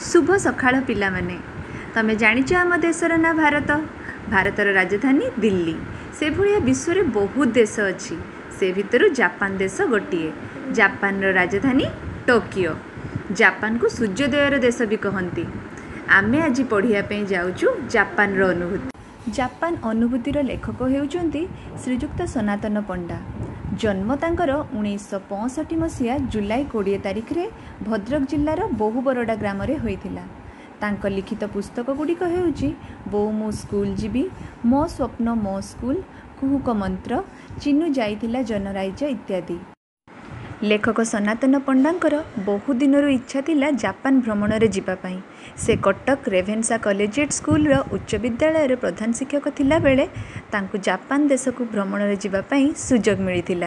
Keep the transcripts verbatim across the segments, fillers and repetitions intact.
शुभ सकाळ पिला माने तमे जानिच आम देशर ना भारत भारतर राजधानी दिल्ली से भाया विश्व में बहुत देश अच्छी से भितर जापान देश गोटे जापान राजधानी टोकियो जापान को सूर्योदयर देश भी कहती आमे आज पढ़ापी जाऊँ जापान अनुभूति जापान अनुभूतिर लेखक होउचंती श्रीजुक्त सनातन पंडा जन्म तांकर उन्नीस पैंसठ मसीहा जुलाई कोड़े तारिख रे भद्रक जिल्लार बहुबरडा ग्राम रे होइथिला। तांक लिखित पुस्तक गुड़िक हेउची बो मो स्कूल जीवी मो स्वप्न मो स्कूल कुहुक मंत्र चिन्नु जाइथिला जनराज्य इत्यादि। लेखक सनातन पंडांकर बहु दिनर इच्छा थिला जापान भ्रमण रे जिबा पई। से कटक रेभेन्सा कॉलेजिएट स्कूल रो उच्च विद्यालय रे प्रधान शिक्षक थिला बेले तांकु जापान देश को भ्रमण रे जिबा पई सुजोग मिलिथिला।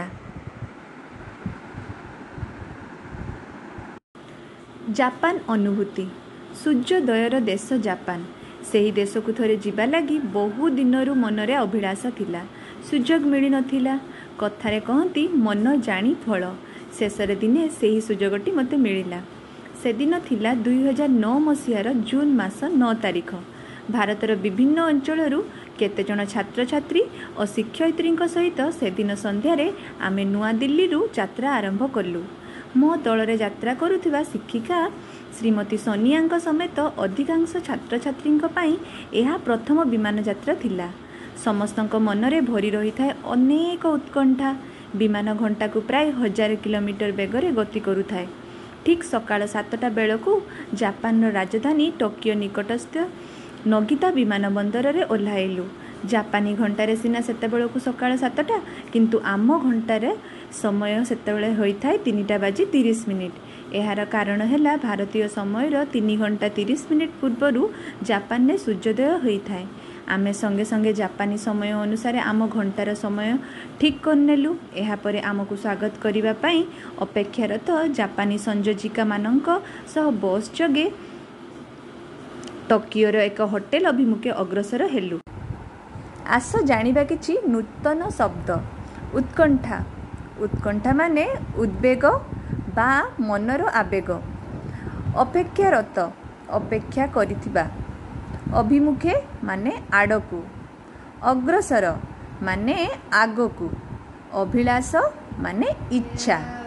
जापान अनुभूति सूर्योदयर देश जापान सेही देश को थरे जिबा लगी बहु दिनरु मनरे अभिलाषा थिला सुजोग मिली नथिला। कथारे कहती मन जानी फल शेषर दिने सेही सुजोगटी मते मिलिला। से दिन थिला दुई हजार नौ मसीहार जून मास नौ तारिख। भारतर विभिन्न अंचलरू केतेजन छात्र छात्री और शिक्षयित्री सहित से दिन संध्यारे आमे नुआ दिल्ली रु यात्रा आरंभ कलु। मो दलरे यात्रा करुथिबा शिक्षिका श्रीमती सोनिया समेत अधिकांश छात्र छात्री पई एहा प्रथम विमान यात्रा थिला। समस्तक मनरे भरी रही थाए अनेक उत्कंठा। विमान घंटा को प्राय हजार किलोमीटर बेगरे गति करुथाए। ठीक सकाळ सातटा बेलू जापान राजधानी टोकियो निकटस्थ नगिता विमान बंदर रे ओह्लाइलु। जापानी घंटारे सिना सेतेबेलू सकाळ सातटा किंतु आम घंटारे समय सेतेबेले होइथाए तीनिटा बाजी तीस मिनिट। एहार कारण है भारतीय समय तीन घंटा तीस मिनिट पूर्वरु जापान में सूर्योदय होइथाए। आमे संगे संगे जापानी समय अनुसार आम घंटार समय ठीक करनेलु। एहापरे आमको स्वागत करिबा पई अपेक्षारत जापानी संयोजिका मानक सह बस जगे टोकियोर एक होटेल अभिमुखे अग्रसर हेलु। आस जानिबा किछि नूतन शब्द। उत्कंठा उत्कंठा माने उद्वेग बा मनर आवेग। अपेक्षारत अपेक्षा करिथिबा। अभिमुखे माने आड़कू। अग्रसर माने आगकू। अभिलाष माने इच्छा।